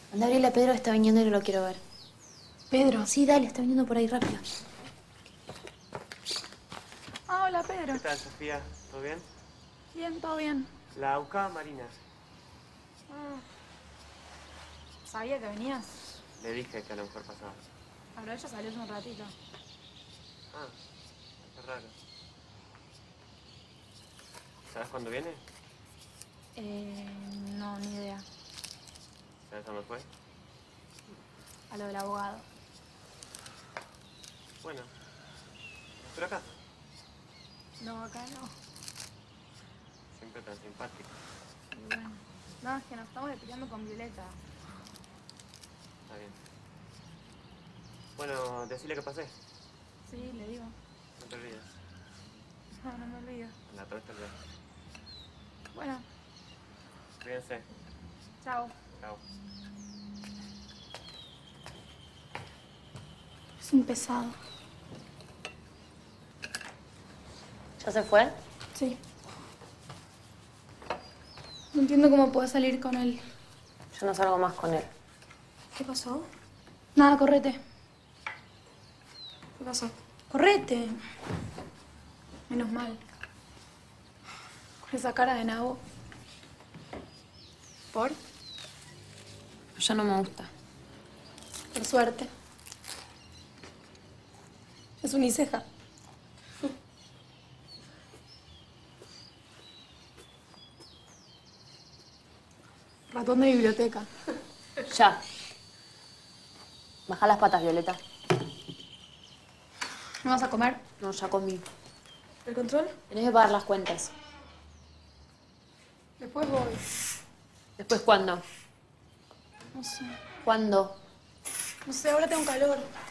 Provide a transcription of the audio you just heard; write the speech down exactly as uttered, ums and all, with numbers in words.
Anda, Gabriela, Pedro está viniendo y no lo quiero ver. ¿Pedro? Sí, dale, está viniendo por ahí rápido. Ah, hola, Pedro. ¿Qué tal, Sofía? ¿Todo bien? Bien, todo bien. La buscaba Marina. Ah, sabía que venías. Le dije que a lo mejor pasaba. Pero ella salió hace un ratito. Ah, qué raro. ¿Sabes cuándo viene? Eh, no, ni idea. ¿Sabes dónde fue? A lo del abogado. Bueno, ¿pero acá? No, acá no. Siempre tan simpático. Y bueno, no, es que nos estamos peleando con Violeta. Está bien. Bueno, decile que pasé. Sí, le digo. No te olvides. No, no me olvido. La otra vez te olvidé. Bueno, Cuídense. chao. Chao. Es un pesado. ¿Ya se fue? Sí. No entiendo cómo puedo salir con él. Yo no salgo más con él. ¿Qué pasó? Nada, correte. ¿Qué pasó? Correte. Menos mal. Con esa cara de nabo. ¿Por? Ya no me gusta. Por suerte. Es uniceja. Ratón de biblioteca. Ya. Baja las patas, Violeta. ¿No vas a comer? No, ya comí. ¿El control? Tenés que pagar las cuentas. Después voy. ¿Después cuándo? No sé. ¿Cuándo? No sé, ahora tengo calor.